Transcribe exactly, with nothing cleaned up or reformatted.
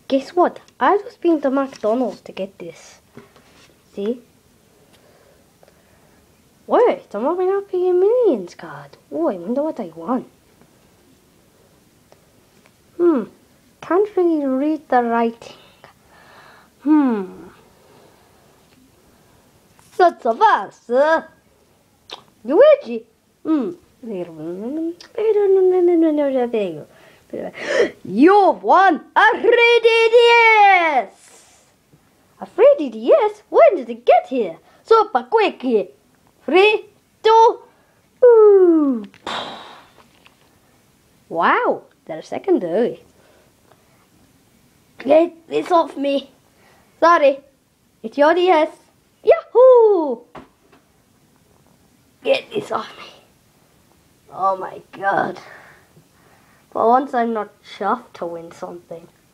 Guess what? I just been to McDonald's to get this. See? Wait, I'm opening up a Millions card. Oh, I wonder what I won. Hmm. Can't really read the writing. Hmm. That's a fast. Luigi. Hmm. You've won a three D D S! A three D D S? When did it get here? Super quickly. Three, two, ooh. Wow, they're secondary. Get this off me. Sorry, it's your D S. Yahoo! Get this off me. Oh my god. For once I'm not chuffed to win something.